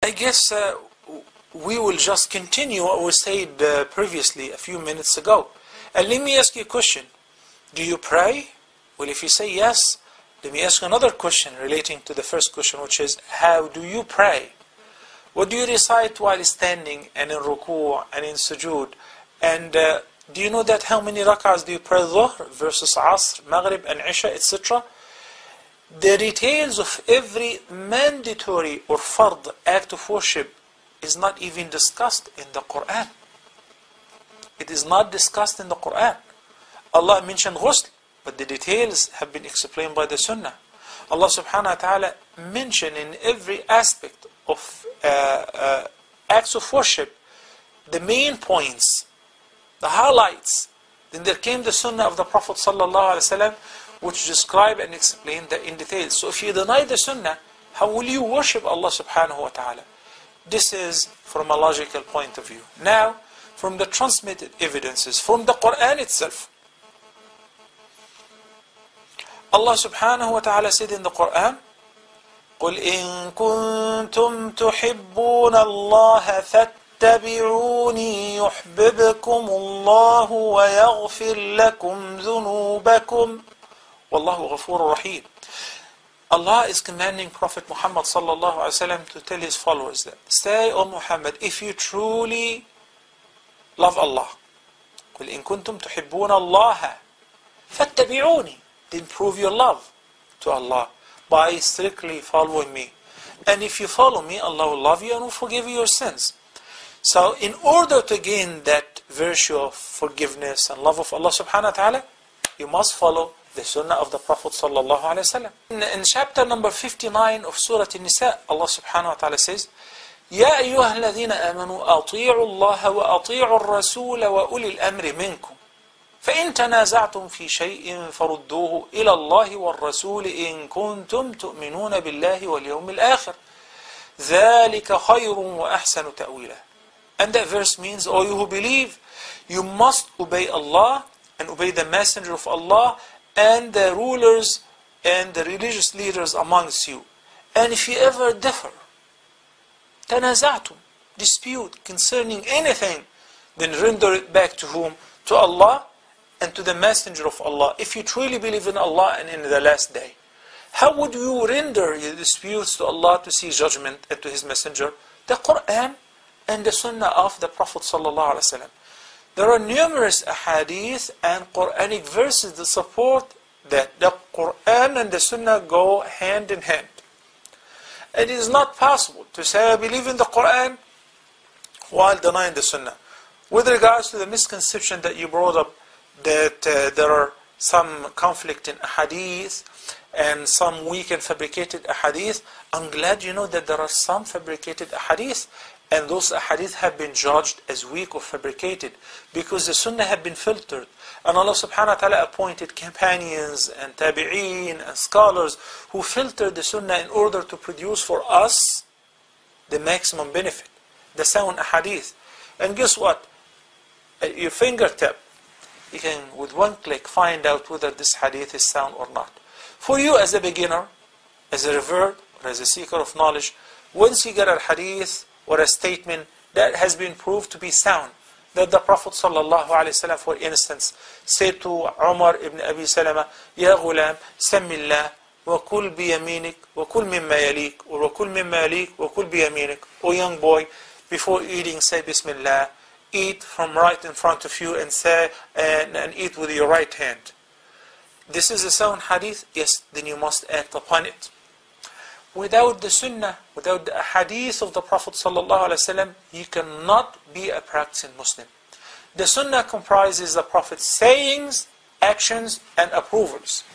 I guess we will just continue what we said previously a few minutes ago. And let me ask you a question. Do you pray? Well, if you say yes, let me ask you another question relating to the first question, which is, how do you pray? What do you recite while standing and in ruku' and in sujood? And do you know that how many rak'ahs do you pray Dhuhr versus Asr, Maghrib and Isha, etc.? The details of every mandatory or fard act of worship is not even discussed in the Quran. It is not discussed in the Quran. Allah mentioned ghusl, but the details have been explained by the Sunnah. Allah subhanahu wa ta'ala mentioned in every aspect of acts of worship the main points, the highlights. Then there came the Sunnah of the Prophet sallallahu alaihi wasallam, which describe and explain that in detail. So if you deny the Sunnah, how will you worship Allah subhanahu wa ta'ala? This is from a logical point of view. Now, from the transmitted evidences, from the Quran itself, Allah subhanahu wa ta'ala said in the Quran, قُلْ إِن كُنتُمْ تُحِبُّونَ اللَّهَ فَاتَّبِعُونِي يُحْبِبْكُمُ اللَّهُ وَيَغْفِرْ لَكُمْ ذُنُوبَكُمْ وَاللَّهُ غَفُورٌ رَحِيمٌ. Allah is commanding Prophet Muhammad sallallahu alaihi wasallam to tell his followers that, say, O Muhammad, if you truly love Allah, قُلْ إِن كُنتُمْ تُحِبُّونَ اللَّهَ فَاتَّبِعُونِي, then prove your love to Allah by strictly following me. And if you follow me, Allah will love you and will forgive you your sins. So in order to gain that virtue of forgiveness and love of Allah subhanahu wa ta'ala, you must follow the Sunnah of the Prophet sallallahu alaihi wasallam. In chapter number 59 of Surah An-Nisa, Allah subhanahu wa ta'ala says, يَا أَيُّهَا الَّذِينَ آمَنُوا أَطِيعُوا اللَّهَ وَأَطِيعُوا الرَّسُولَ وَأُولِي الْأَمْرِ مِنْكُمْ فإن تنازعتم في شيء فردوه إلى الله والرسول إن كنتم تؤمنون بالله واليوم الآخر ذلك خير وأحسن تأويلا. And that verse means, all you who believe, you must obey Allah and obey the messenger of Allah and the rulers and the religious leaders amongst you. And if you ever differ, تنازعتم, dispute concerning anything, then render it back to whom? To Allah and to the messenger of Allah, if you truly believe in Allah and in the last day. How would you render your disputes to Allah to see judgment and to His messenger? The Quran and the Sunnah of the Prophet sallallahu alaihi wasallam. There are numerous ahadith and Quranic verses that support that the Quran and the Sunnah go hand in hand. It is not possible to say I believe in the Quran while denying the Sunnah. With regards to the misconception that you brought up, that there are some conflict in ahadith and some weak and fabricated ahadith, I'm glad you know that there are some fabricated ahadith, and those ahadith have been judged as weak or fabricated because the Sunnah have been filtered. And Allah subhanahu wa ta'ala appointed companions and tabi'een and scholars who filtered the Sunnah in order to produce for us the maximum benefit, the sound ahadith. And guess what? At your fingertip, you can with one click find out whether this hadith is sound or not. For you as a beginner, as a revert, or as a seeker of knowledge, once you get a hadith or a statement that has been proved to be sound, that the Prophet sallallahu alaihi wasallam, for instance, said to Umar ibn Abi Salama, Ya ghulam, sammillah, wa kul biyaminik, wa kul mimma yalik, or wa kul mimma yalik, wa kul biyaminik. O young boy, before eating, say Bismillah. Eat from right in front of you and say and eat with your right hand. This is a sound hadith? Yes, then you must act upon it. Without the Sunnah, without the hadith of the Prophet ﷺ, you cannot be a practicing Muslim. The Sunnah comprises the Prophet's sayings, actions, and approvals.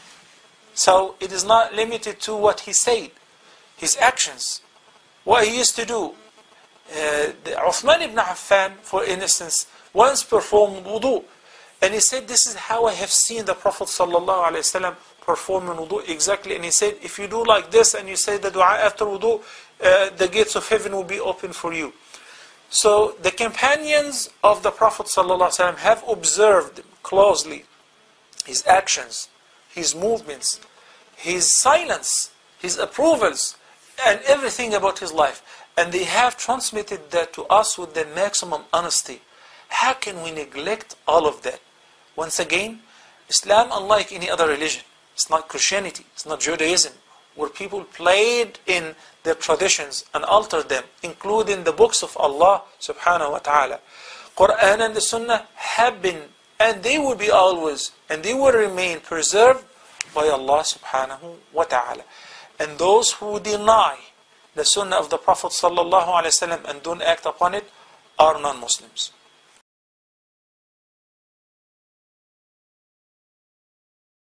So it is not limited to what he said, his actions, what he used to do. Uthman ibn Affan, for instance, once performed wudu, and he said, this is how I have seen the Prophet ﷺ performing wudu exactly. And he said, if you do like this and you say the dua after wudu, the gates of heaven will be open for you. So the companions of the Prophet ﷺ have observed closely his actions, his movements, his silence, his approvals, and everything about his life. And they have transmitted that to us with the maximum honesty. How can we neglect all of that? Once again, Islam, unlike any other religion, it's not Christianity, it's not Judaism, where people played in their traditions and altered them, including the books of Allah subhanahu wa ta'ala. Quran and the Sunnah have been, and they will be always, and they will remain preserved by Allah subhanahu wa ta'ala. And those who deny the Sunnah of the Prophet sallallahu alaihi wasallam and don't act upon it are non-Muslims.